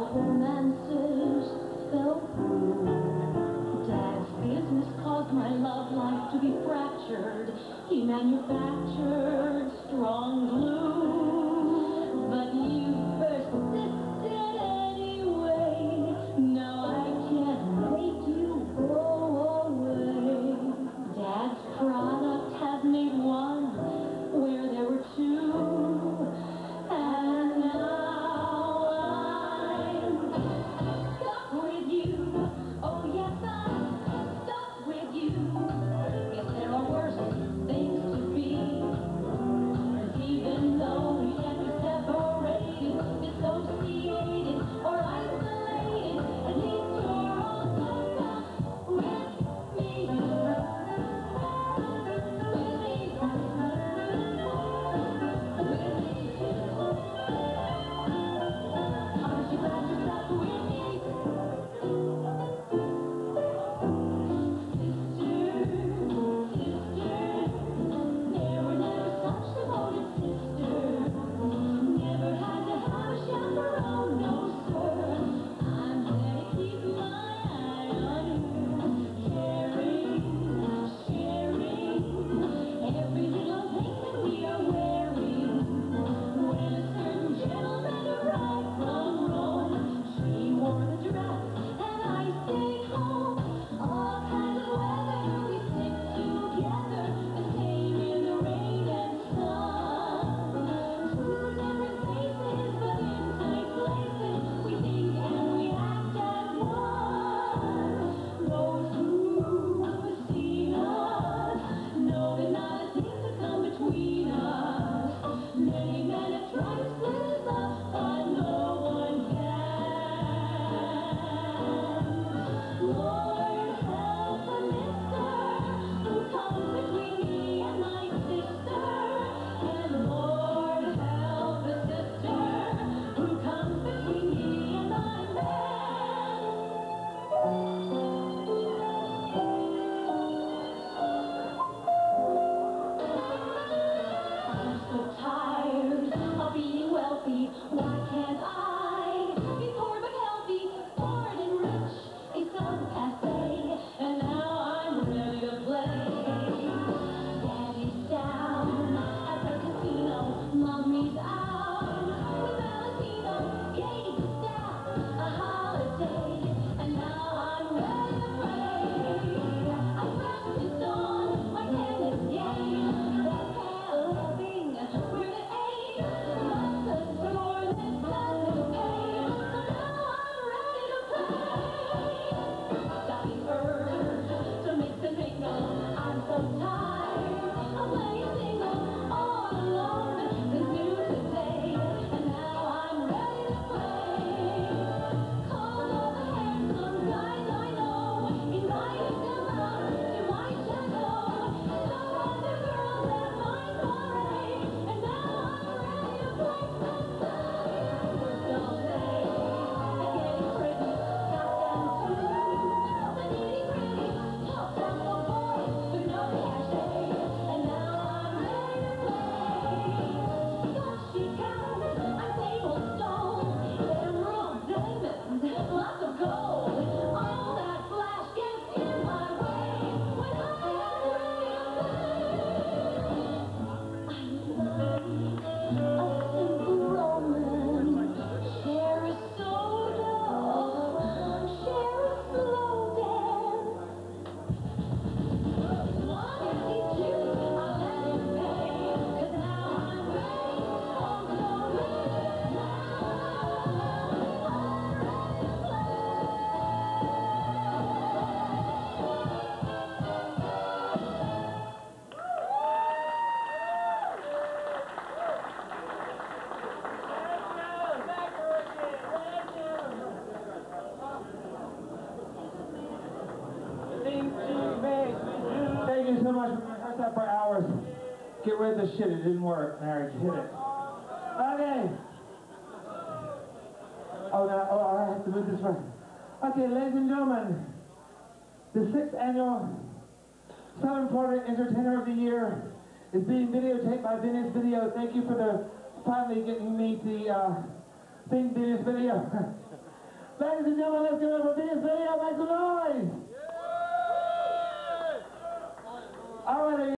romances fell through. Dad's business caused my love life to be fractured. He manufactured strong glue. But you persisted anyway. Now I can't make you go away. Dad's product has made one where there were two. And now I'm stuck with you. Oh yes, I'm stuck with you. Yes, there are worse things to be. 'Cause even though we can be separated, dissociated, or isolated, at least you're all stuck with me. Aren't you glad you're stuck with me? There were never such devoted sisters. Never had to have a chaperone, no sir. I'm there to keep my eye on you. Caring, sharing, every little thing that we are wearing. When a certain gentleman arrived from Rome, she wore the dress and I stayed home. All kinds of weather, we stick together, the same in the rain and sun. Two different faces, but in tight places, we think and we act as one. Those who've seen us know that not a thing could come between us. Many men have tried to split us up, but no one can. Lord, help a mister who comes between me and my sister. And Lord, help a sister who comes between me and my man. I'm so tired of being wealthy. Why can't I be poor but healthy, bored and rich? It's so passe, and now I'm ready to play. Daddy's down at the casino, mommy's out with Valentino, Katie staff, a holiday, and now I'm ready to play. I practiced on my tennis game. That's how loving, we're the aim. Lots of sore that doesn't pay. So now I'm ready to play. Daddy's urge to mix and mingle. I'm so tired of playing single all alone since noon today. And now I'm ready to play. Call all the handsome guys I know, invited them out to my chateau. No other girls at my soiree. And now I'm ready to play. Don't say that getting pretty got them too. The nitty gritty, tough Bronco boys with no cachet. And now I'm ready to play. Flashy gowns, I'm table stone, emerald diamonds, lots of gold. All that flash gets in my way when I am ready to play. I love a simple romance. Share a soda, share a slow dance. As long as he's cute, I'll let him pay. 'Cause now I'm ready, oh so ready. Now I'm ready to play. Thank you so much. We rehearsed that for hours. Get rid of the shit. It didn't work. Mary, hit it. Okay. Oh, no. Oh, I have to move this way. Okay, ladies and gentlemen, the 6th annual Southern Florida Entertainer of the Year is being videotaped by Vinny's Video. Thank you for finally getting me the thing Vinny's Video. Ladies and gentlemen, let's give it up for this video. Make some noise. All right.